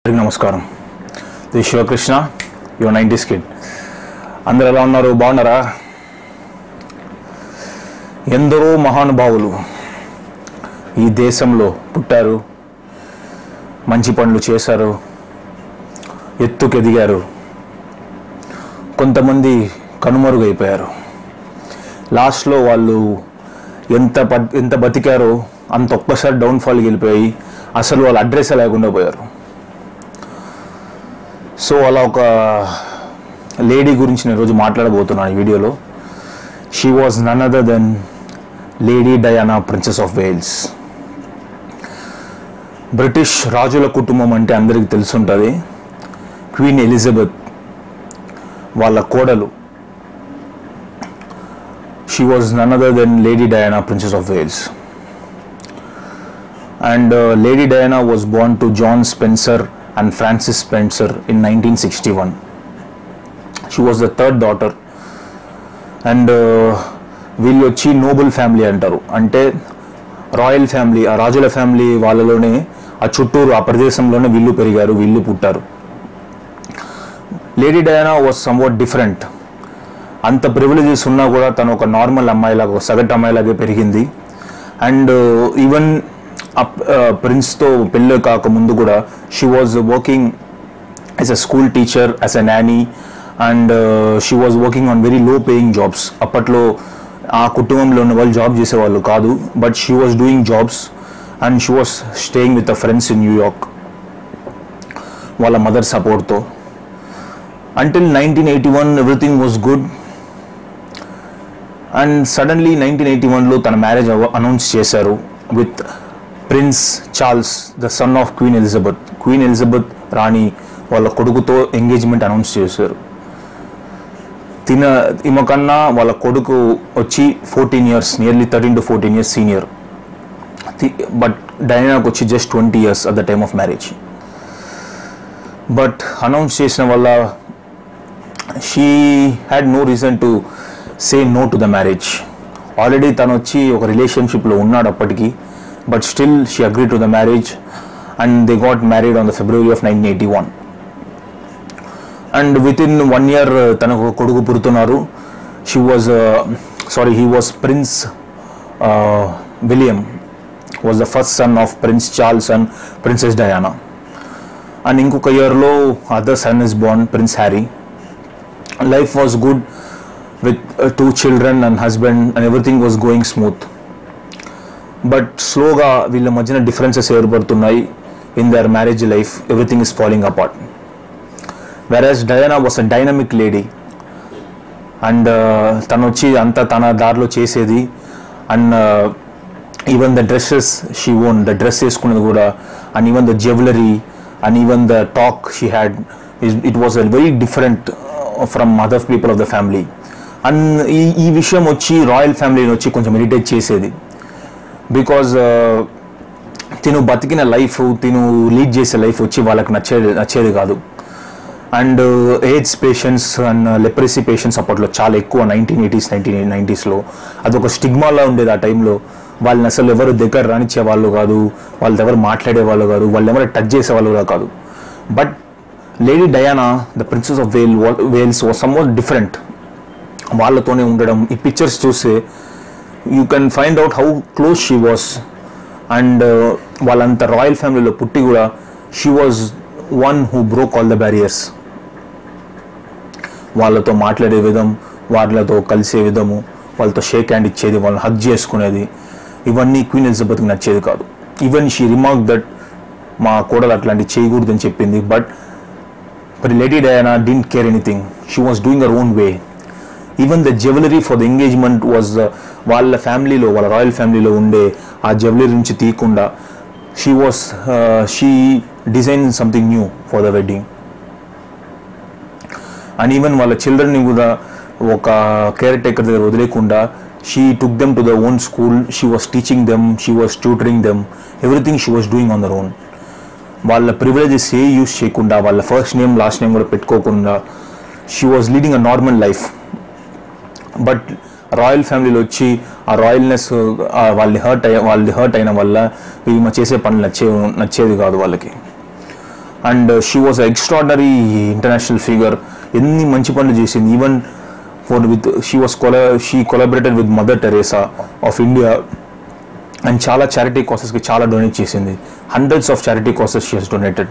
నమస్కారం. The Sivakrishna, your 90s kid. అందరూ ఎలా ఉన్నారు? బాగున్నారా? ఎందరో మహానుభావులు ఈ దేశంలో పుట్టారు, మంచి పనులు చేశారు, ఎత్తుకెదిగారు. కొంతమంది కనుమరుగైపోయారు. లాస్ట్లో వాళ్ళు ఎంత బతికారో అంత ఒక్కసారి డౌన్ఫాల్కి వెళ్ళిపోయి అసలు వాళ్ళ అడ్రస్ లేకుండా పోయారు. సో అలా ఒక లేడీ గురించి నేను రోజు మాట్లాడబోతున్నాను ఈ వీడియోలో. She was none other then lady Diana, princess of Wales. British రాజుల కుటుంబం అంటే అందరికీ తెలుసుంటుంది. క్వీన్ ఎలిజబెత్ వాళ్ళ కోడలు. షీ was none other then lady Diana, princess of వేల్స్. And Lady Diana was born to John Spencer and Frances Spencer in 1961. She was the third daughter. And వీళ్ళు వచ్చి నోబుల్ ఫ్యామిలీ అంటారు. అంటే రాయల్ ఫ్యామిలీ, ఆ రాజుల ఫ్యామిలీ వాళ్ళలోనే, ఆ చుట్టూరు ఆ ప్రదేశంలోనే వీళ్ళు పెరిగారు, వీళ్ళు పుట్టారు. Lady Diana was somewhat different. అంత ప్రివిలేజెస్ ఉన్నా కూడా తను ఒక నార్మల్ అమ్మాయిలాగా, ఒక సగటు అమ్మాయిలాగే పెరిగింది. అండ్ ఈవెన్ ప్రిన్స్తో పెళ్ళి కాకముందు కూడా she was working as a school teacher, as a nanny, and she was working on very low paying jobs. అప్పట్లో ఆ కుటుంబంలో ఉన్న వాళ్ళు జాబ్ చేసేవాళ్ళు కాదు, but she was doing jobs and she was staying with a friends in న్యూయార్క్ York mother సపోర్ట్తో. Until 1981 everything was good. And suddenly 1981లో తన మ్యారేజ్ అనౌన్స్ చేశారు with Prince Charles, the son of Queen Elizabeth. Queen Elizabeth రాణి వాళ్ళ కొడుకుతో engagement announce చేశారు. ఈమె కన్నా వాళ్ళ కొడుకు వచ్చి 14 years, nearly 13 to 14 years senior. But డయానాకు వచ్చి just 20 years at the time of marriage. But announce చేసిన వల్ల she had no reason to say no to the marriage. Already తను వచ్చి ఒక రిలేషన్షిప్లో ఉన్నాడు అప్పటికి. But still she agreed to the marriage and they got married on the February of 1981. And within 1 year tanaku kodugu purutunaru. He was Prince William was the first son of Prince Charles and Princess Diana. And inkoka year lo other son is born, Prince Harry. Life was good with 2 children and husband, and everything was going smooth. But స్లోగా వీళ్ళ మధ్యన differences ఏర్పడుతున్నాయి in their marriage life. Everything is following apart. Whereas Diana was a dynamic lady. And తను వచ్చి అంతా తన దారిలో చేసేది. And even the dresses she own, the dress వేసుకున్నది కూడా, and even the jewellery and even the talk she had, it was a very different from other people of the family. And ఈ విషయం వచ్చి రాయల్ ఫ్యామిలీని వచ్చి కొంచెం irritate చేసేది. Because తిను బతికిన లైఫ్, తిను లీడ్ చేసే లైఫ్ వచ్చి వాళ్ళకి నచ్చేది కాదు. And AIDS patients and leprosy patients అప్పట్లో చాలా ఎక్కువ 1980s 1990sలో. అదొక స్టిగ్మాలా ఉండేది ఆ టైంలో. వాళ్ళని అసలు ఎవరు దగ్గర రానిచ్చేవాళ్ళు కాదు, వాళ్ళతో ఎవరు మాట్లాడేవాళ్ళు కాదు, వాళ్ళు ఎవరు టచ్ చేసేవాళ్ళు కూడా కాదు. But lady Diana, the princess of Wales was somewhat different. వాళ్ళతోనే ఉండడం, ఈ పిక్చర్స్ చూస్తే you can find out how close she was. And వాళ్ళంత రాయల్ ఫ్యామిలీలో పుట్టి కూడా she was one who broke all the barriers. వాళ్ళతో మాట్లాడే విధం, వాళ్ళతో కలిసే విధము, వాళ్ళతో షేక్ హ్యాండ్ ఇచ్చేది, వాళ్ళని హగ్ చేసుకునేది, ఇవన్నీ క్వీన్ ఎలిజబెత్కి నచ్చేది కాదు. ఈవెన్ షీ రిమార్క్ దట్ మా కోడలు అట్లాంటి చేయకూడదని చెప్పింది. But lady Diana didn't care anything. She was doing her own way. Even the jewellery for the engagement was వాళ్ళ ఫ్యామిలీలో, వాళ్ళ రాయల్ ఫ్యామిలీలో ఉండే ఆ జ్యువెలరీ నుంచి తీయకుండా she design something new for the wedding. And even వాళ్ళ చిల్డ్రన్ని కూడా ఒక కేర్ టేకర్ దగ్గర వదిలేకుండా she took them to the own school. She was teaching them, she was tutoring them, everything she was doing on their own. వాళ్ళ privileges use చేయకుండా, వాళ్ళ first name last name కూడా పెట్టుకోకుండా she was leading a normal life. But royal ఫ్యామిలీలో వచ్చి ఆ royalness వాళ్ళు hurt అయిన వల్ల ఈమె చేసే పనులు నచ్చేది కాదు వాళ్ళకి. And she was extraordinary international figure. ఎన్ని మంచి పనులు చేసింది. Even she collaborated with Mother Teresa of India and చాలా చారిటీ కాసెస్కి చాలా డొనేట్ చేసింది. Hundreds of charity causes she has donated.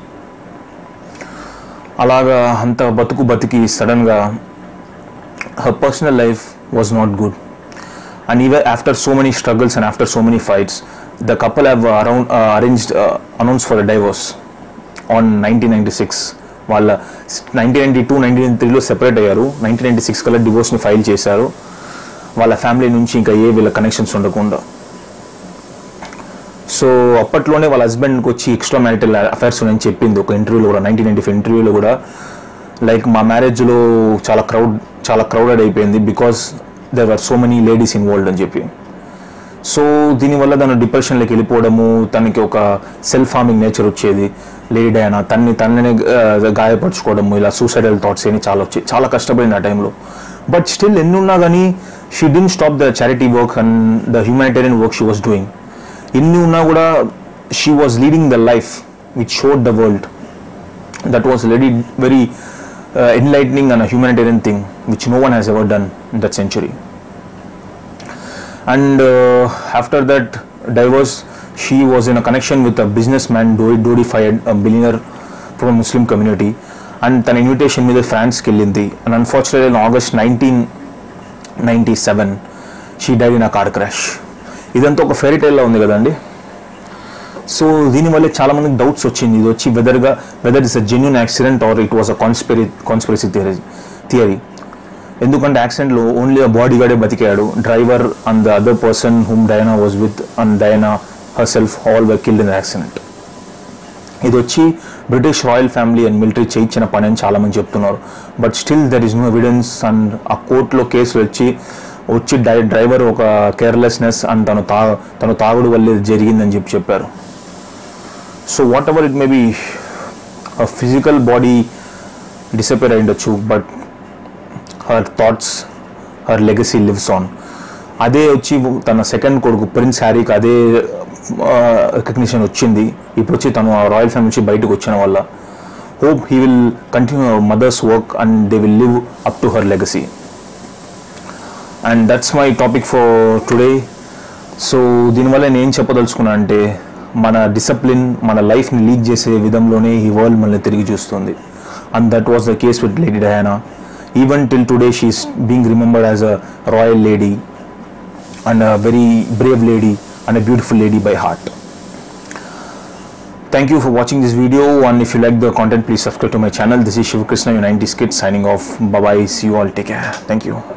అలాగా అంత బతికి సడన్గా her personal life was not good. And even after so many struggles and after so many fights the couple have announce for the divorce on 1996. వాళ్ళ 1992-1993లో separate అయ్యారు. 1996 కల్లా డివోర్స్ని file చేశారు, వాళ్ళ family నుంచి ఇంకా వీళ్ళ కనెక్షన్స్ ఉండకుండా. సో అప్పట్లోనే వాళ్ళ హస్బెండ్కి వచ్చి ఎక్స్ట్రా మ్యారిటల్ అఫైర్స్ ఉన్నాయని చెప్పింది ఒక ఇంటర్వ్యూలో కూడా, 1995 ఇంటర్వ్యూలో కూడా. లైక్ మా మ్యారేజ్లో చాలా క్రౌడెడ్ అయిపోయింది because there were so many ladies involved అని చెప్పి. సో దీనివల్ల తను డిప్రెషన్లోకి వెళ్ళిపోవడము, తనకి ఒక సెల్ఫ్ హార్మింగ్ నేచర్ వచ్చేది. లేడీ డయానా తనని గాయపరచుకోవడము, ఇలా సూసైడల్ థాట్స్ అని చాలా వచ్చాయి. చాలా కష్టపడింది ఆ టైంలో. బట్ స్టిల్ ఎన్ని ఉన్నా కానీ she didn't stop the charity work and the humanitarian work she was doing. ఎన్ని ఉన్నా కూడా she was leading the life which showed the world. That was very enlightening and a humanitarian thing which no one has ever done in that century. And after that divorce, she was in a connection with a businessman, Dodi Fayed, a billionaire from a Muslim community, and than invitation మీద France కి వెళ్ళింది. And unfortunately in August 1997 she died in a car crash. ఇదంతా ఒక fairy tile లా ఉంది కదండి. So దీనివల్ల చాలా మందికి డౌట్స్ వచ్చింది, ఇది వచ్చి whether it's a genuine accident or it was a conspiracy theory. ఎందుకంటే యాక్సిడెంట్లో ఓన్లీ ఆ బాడీ గార్డే బతికాడు, driver and the other person whom Diana was with and Diana herself all were killed in the accident. ఇది వచ్చి British royal family and military చేయించిన పని అని చాలామంది చెప్తున్నారు. But still there is no evidence. And ఆ కోర్టులో case వచ్చి డ్రైవర్ ఒక కేర్లెస్నెస్ అండ్ తను తాగుడు వల్ల జరిగిందని చెప్పారు. So whatever it may be, physical body disappear అయ్యిండొచ్చు, but her thoughts, her legacy lives on. అదే వచ్చి తన సెకండ్ కొడుకు ప్రిన్స్ హ్యారీకి అదే రికగ్నిషన్ వచ్చింది. ఇప్పుడు వచ్చి తను రాయల్ ఫ్యామిలీ నుంచి బయటకు వచ్చిన వల్ల hope he will continue mother's work and they will live up to her legacy. And that's my topic for today. So దీనివల్ల నేను ఏం చెప్పదలుచుకున్నా అంటే, మన డిసిప్లిన్ మన లైఫ్ని లీడ్ చేసే విధంలోనే ఈ వరల్డ్ మనల్ని తిరిగి చూస్తుంది. And that was the case with lady Diana. Even till today she is being remembered as a royal lady and a very brave lady and a beautiful lady by heart. Thank you for watching this video, and if you like the content, please subscribe to my channel. This is Shiv Krishna, your 90s kid, signing off. Bye bye. See you all. Take care. Thank you.